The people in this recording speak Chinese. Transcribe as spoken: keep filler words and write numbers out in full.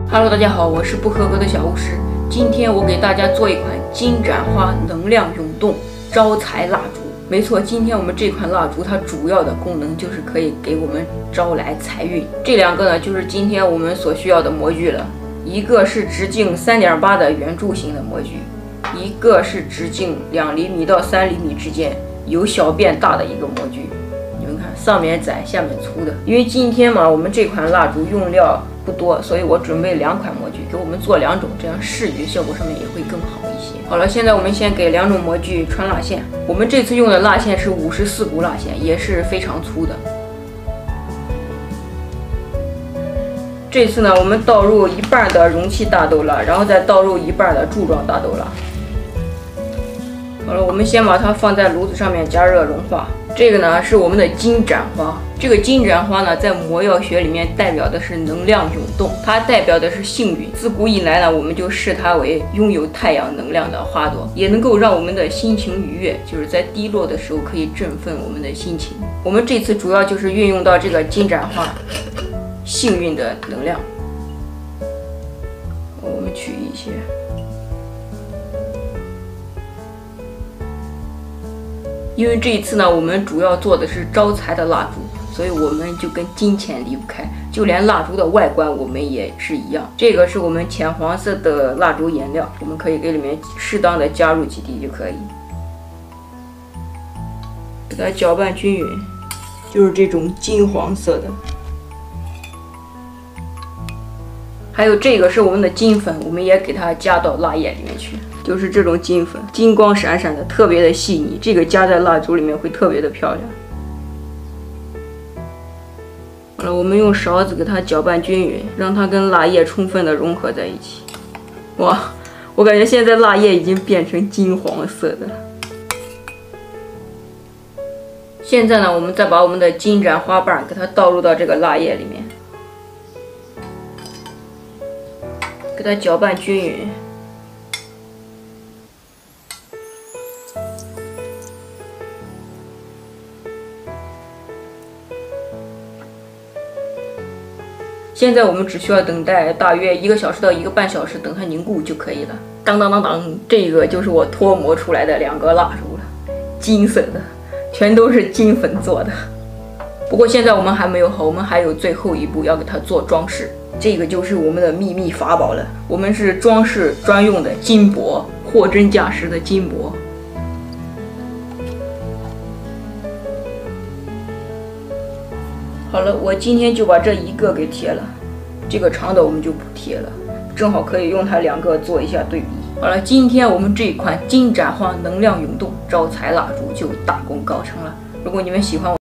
Hello， 大家好，我是不合格的小巫师。今天我给大家做一款金盏花能量涌动招财蜡烛。没错，今天我们这款蜡烛它主要的功能就是可以给我们招来财运。这两个呢，就是今天我们所需要的模具了。一个是直径 三点八 的圆柱形的模具，一个是直径两厘米到三厘米之间由小变大的一个模具。你们看，上面窄，下面粗的。因为今天嘛，我们这款蜡烛用料不多，所以我准备两款模具，给我们做两种，这样视觉效果上面也会更好一些。好了，现在我们先给两种模具穿蜡线。我们这次用的蜡线是五十四股蜡线，也是非常粗的。这次呢，我们倒入一半的容器大豆蜡，然后再倒入一半的柱状大豆蜡。好了，我们先把它放在炉子上面加热融化。这个呢是我们的金盏花，这个金盏花呢在魔药学里面代表的是能量涌动，它代表的是幸运。自古以来呢，我们就视它为拥有太阳能量的花朵，也能够让我们的心情愉悦，就是在低落的时候可以振奋我们的心情。我们这次主要就是运用到这个金盏花幸运的能量。我们取一些。因为这一次呢，我们主要做的是招财的蜡烛，所以我们就跟金钱离不开，就连蜡烛的外观我们也是一样。这个是我们浅黄色的蜡烛颜料，我们可以给里面适当的加入几滴就可以，给它搅拌均匀，就是这种金黄色的。还有这个是我们的金粉，我们也给它加到蜡液里面去。就是这种金粉，金光闪闪的，特别的细腻，这个加在蜡烛里面会特别的漂亮。好了，我们用勺子给它搅拌均匀，让它跟蜡液充分的融合在一起。哇，我感觉现在蜡液已经变成金黄色的了。现在呢，我们再把我们的金盏花瓣给它倒入到这个蜡液里面，给它搅拌均匀。现在我们只需要等待大约一个小时到一个半小时，等它凝固就可以了。当当当当，这个就是我脱模出来的两个蜡烛了，金色的，全都是金粉做的。不过现在我们还没有好，我们还有最后一步要给它做装饰，这个就是我们的秘密法宝了。我们是装饰专用的金箔，货真价实的金箔。好了，我今天就把这一个给贴了，这个长的我们就不贴了，正好可以用它两个做一下对比。好了，今天我们这一款金盏花能量涌动招财蜡烛就大功告成了。如果你们喜欢我